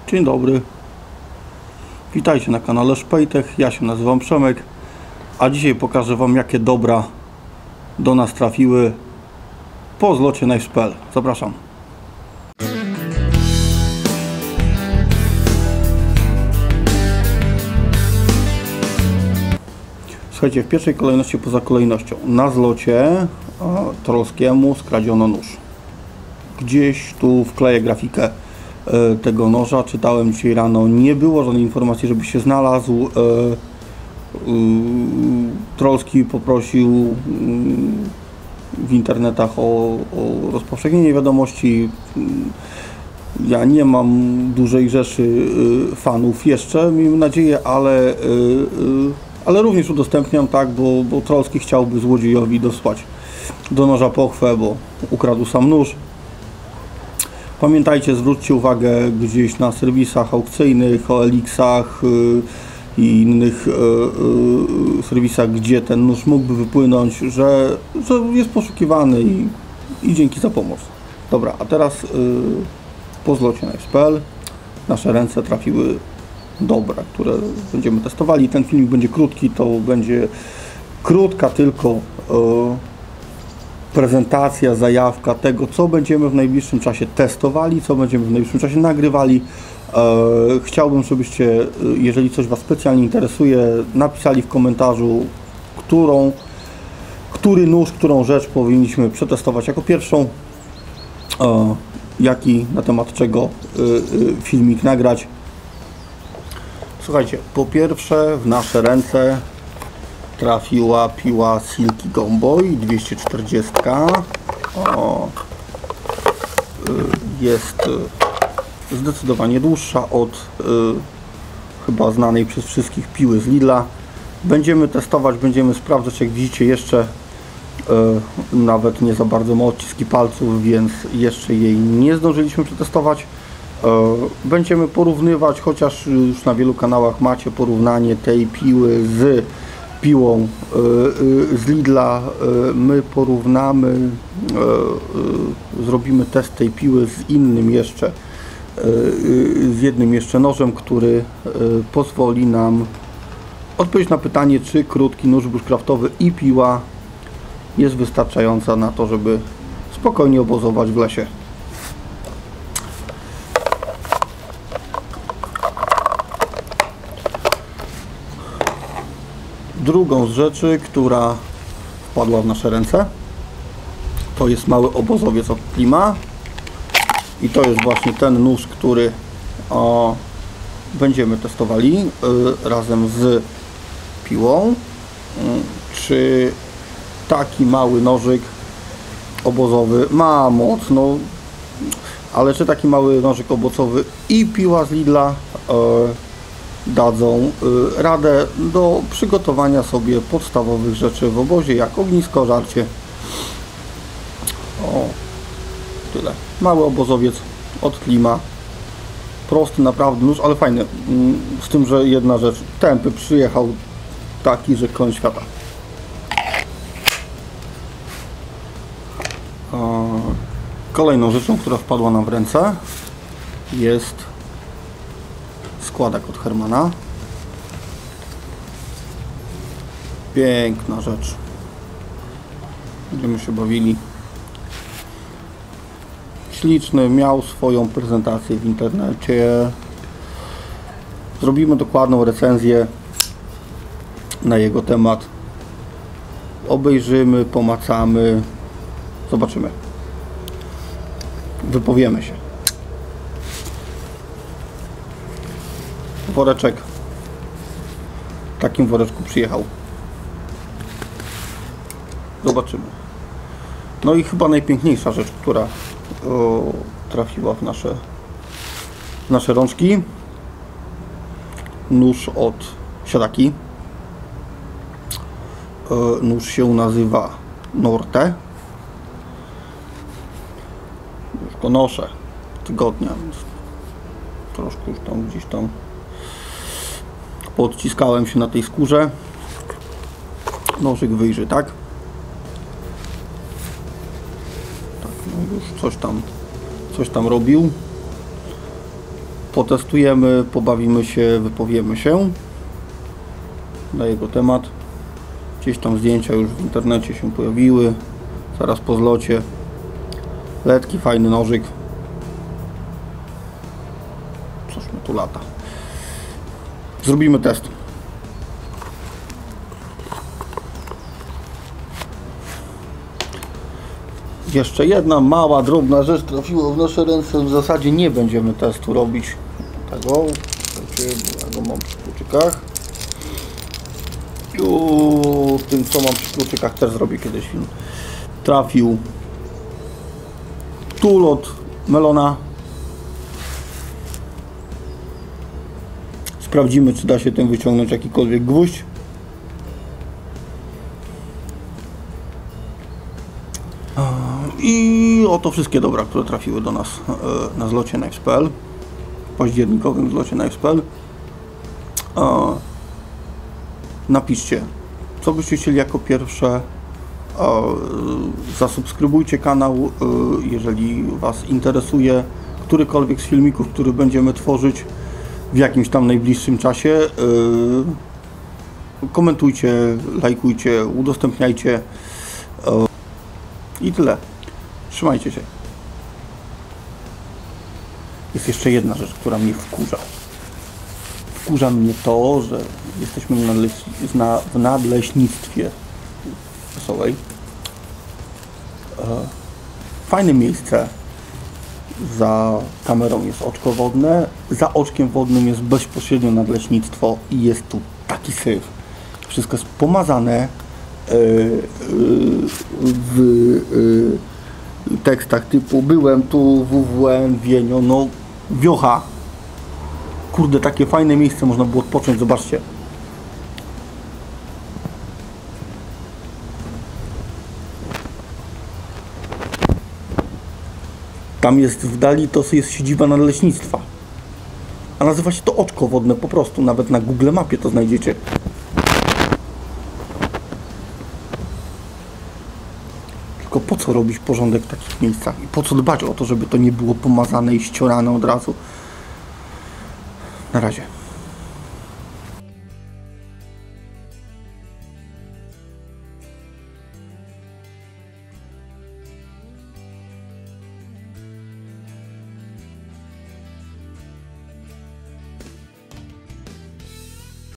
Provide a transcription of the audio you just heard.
Dzień dobry, witajcie na kanale Szpejtech, ja się nazywam Przemek, a dzisiaj pokażę Wam, jakie dobra do nas trafiły po zlocie Knives.pl. Zapraszam. Słuchajcie, w pierwszej kolejności poza kolejnością, na zlocie trollskiemu skradziono nóż. Gdzieś tu wkleję grafikę tego noża. Czytałem dzisiaj rano, nie było żadnej informacji, żeby się znalazł. Trollski poprosił w internetach o rozpowszechnienie wiadomości. Ja nie mam dużej rzeszy fanów jeszcze, miejmy nadzieję, ale również udostępniam, tak, bo Trollski chciałby złodziejowi dosłać do noża pochwę, bo ukradł sam nóż. Pamiętajcie, zwróćcie uwagę gdzieś na serwisach aukcyjnych, OLX-ach i innych serwisach, gdzie ten nóż mógłby wypłynąć, że jest poszukiwany i dzięki za pomoc. Dobra, a teraz po zlocie Knives.pl w nasze ręce trafiły dobra, które będziemy testowali. Ten filmik będzie krótki, to będzie krótka tylko prezentacja, zajawka tego, co będziemy w najbliższym czasie testowali, co będziemy w najbliższym czasie nagrywali. Chciałbym, żebyście, jeżeli coś Was specjalnie interesuje, napisali w komentarzu, który nóż, którą rzecz powinniśmy przetestować jako pierwszą, jaki, na temat czego filmik nagrać. Słuchajcie, po pierwsze w nasze ręce trafiła piła Silky Gomboy 240. Jest zdecydowanie dłuższa od chyba znanej przez wszystkich piły z Lidla. Będziemy testować, będziemy sprawdzać. Jak widzicie, jeszcze nawet nie za bardzo ma odciski palców, więc jeszcze jej nie zdążyliśmy przetestować. Będziemy porównywać, chociaż już na wielu kanałach macie porównanie tej piły z piłą z Lidla. My porównamy, zrobimy test tej piły z innym jeszcze, z jednym jeszcze nożem, który pozwoli nam odpowiedzieć na pytanie, czy krótki nóż bushcraftowy i piła jest wystarczająca na to, żeby spokojnie obozować w lesie. Drugą z rzeczy, która wpadła w nasze ręce, to jest mały obozowiec od Klima i to jest właśnie ten nóż, który będziemy testowali razem z piłą. Czy taki mały nożyk obozowy ma moc? No, ale czy taki mały nożyk obozowy i piła z Lidla dadzą radę do przygotowania sobie podstawowych rzeczy w obozie, jak ognisko, żarcie. Tyle. Mały obozowiec od Klima. Prosty naprawdę nóż, ale fajny. Z tym, że jedna rzecz. Tępy przyjechał taki, że koń świata. Kolejną rzeczą, która wpadła nam w ręce, jest składak od Hermana. Piękna rzecz. Będziemy się bawili. Śliczny, miał swoją prezentację w internecie. Zrobimy dokładną recenzję na jego temat. Obejrzymy, pomacamy, zobaczymy. Wypowiemy się. Woreczek w takim woreczku przyjechał. Zobaczymy. No i chyba najpiękniejsza rzecz, która trafiła w nasze rączki. Nóż od Siadaki. Nóż się nazywa Norte. Już go noszę tygodnia, więc troszkę już tam gdzieś tam podciskałem się na tej skórze. Nożyk wyjrzy, tak? Tak, no już coś tam robił. Potestujemy, pobawimy się, wypowiemy się na jego temat. Gdzieś tam zdjęcia już w internecie się pojawiły. Zaraz po zlocie. Letki, fajny nożyk. Coś mi tu lata. Zrobimy test. Jeszcze jedna mała, drobna rzecz trafiła w nasze ręce. W zasadzie nie będziemy testu robić tego. Ja go mam przy kluczykach. Tym co mam przy kluczykach też zrobię kiedyś film. Trafił tool od Melona. Sprawdzimy, czy da się tym wyciągnąć jakikolwiek gwóźdź. I oto wszystkie dobra, które trafiły do nas na zlocie Knives.pl, październikowym zlocie Knives.pl. Napiszcie, co byście chcieli jako pierwsze. Zasubskrybujcie kanał, jeżeli Was interesuje którykolwiek z filmików, który będziemy tworzyć w jakimś tam najbliższym czasie. Komentujcie, lajkujcie, udostępniajcie i tyle. Trzymajcie się. Jest jeszcze jedna rzecz, która mnie wkurza. Wkurza mnie to, że jesteśmy w nadleśnictwie Wesołej. Fajne miejsce. Za kamerą jest oczko wodne, za oczkiem wodnym jest bezpośrednio nadleśnictwo i jest tu taki syf. Wszystko jest pomazane w tekstach typu byłem tu, WWN, Wienio, no wiocha. Kurde, takie fajne miejsce można było odpocząć, zobaczcie. Tam jest w dali, to jest siedziba nadleśnictwa. A nazywa się to oczko wodne po prostu. Nawet na Google Mapie to znajdziecie. Tylko po co robić porządek w takich miejscach? I po co dbać o to, żeby to nie było pomazane i ściorane od razu? Na razie.